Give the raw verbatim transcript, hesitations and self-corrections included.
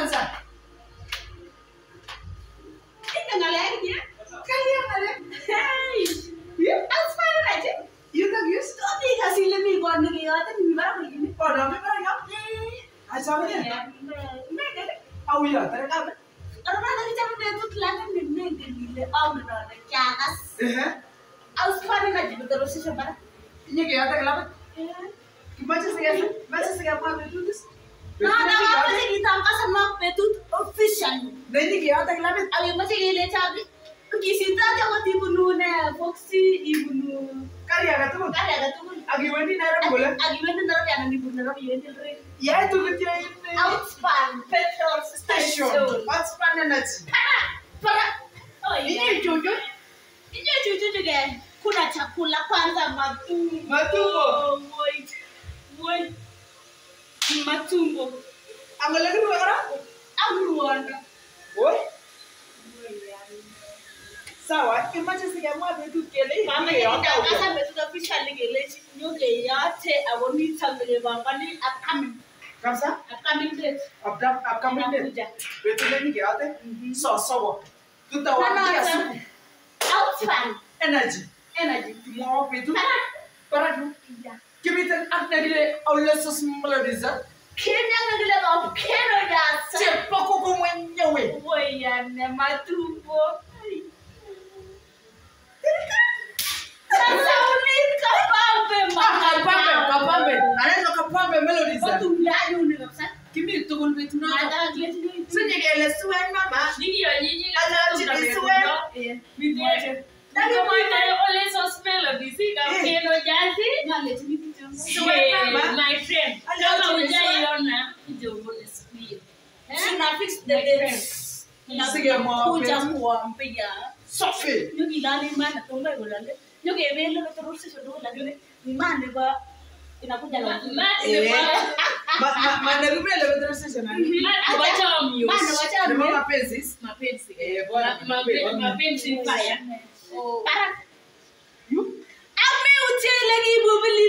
kabisa. Ina ngalani ya? Kaya ngale. Hey. Yeah. Aspire aje. You tak yus. Tobi kasih lebih gua nih ya, tapi bara begini. Oh, dah me bara ya. Acha me. Me deh. Au ya, tere ka. Orang lagi cakap dia tuh kelihatan gede gede. Oh, benar. Kiagas. Eh. Aspire aja terus sih coba. Ini kaya tak kelapa. Macam segala, macam segala apa betul tu? Nah, nah, apa sih kita angkat sama betul official. Ini kaya tak kelapa. Ayo masih gile cabi. Kisita jangan dibunuh nih, Foxy dibunuh. Karya kata tu. Karya kata tu. Agi mana nara bola? Agi mana nara yang dibunuh nara yang dibunuh. Ya tu kita ini. Outspan petrol station. Outspan energy. Para. Oh ini cucu. Ini cucu juga. Kuna chakula kwanza matumbo. Matumbo. Woi. Woi. Matumbo. Angalau dua orang? Aguruana. Woi. Sawa, imaje sigamwa betu kele. Mama ya kasa betu official kele nyoge ya te awoni tangele bangani upcoming. Kamsa? Upcoming date. Upcoming upcoming date. Betu leni ke ate? So so. Tutawa kiasi. Outspan energy. Energy. Tomorrow betu. Para tu. Kita ak nagile awlesos melodiza. Kenya nagile ba kero ya. Cepoko ko mwenyewe. Woya ne matumbo. Sasa ulit kapambe mama. Kapambe, kapambe. Anaenda kapambe melodies. Watu ndani unakapsa. Kimi tugul betu na. Ada gleti ni. Sijegele suwen mama. Ndio nyinyi Ala chini suwen. Eh. Video. Kama ina ole so melody sika keno jazi. Ngale chini kitu. Suwen mama. My friend. Kama hujaiona ndio uone siku hiyo. Tuna fix the dates. Sige mo. Kuja kuambia. Sophie. Nyugi lani mana tonga golale. Nyugi evelo na turusi shodo lakini imani ba inakuja na Eh. Ma ma ma na rubele betu sasa nani? Wacha wa muse. Mana wacha Ndio wa mapenzi. Mapenzi. Eh, bora Mapenzi fire. para. You? Ame uchele ki bubili